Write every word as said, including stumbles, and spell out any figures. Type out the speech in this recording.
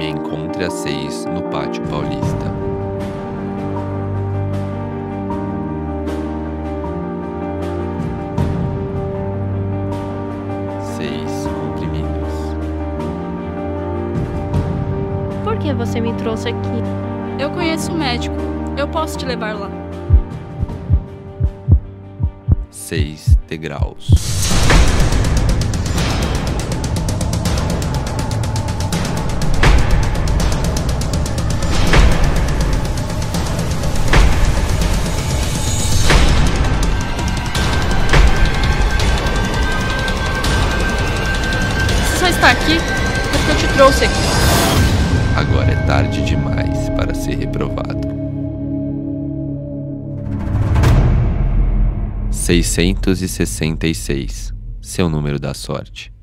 me encontre às seis no Pátio Paulista. Seis comprimidos. Por que você me trouxe aqui? Eu conheço um médico. Eu posso te levar lá. Seis degraus. Você só está aqui porque eu te trouxe aqui. Agora é tarde demais para ser reprovado. seiscentos e sessenta e seis, seu número da sorte.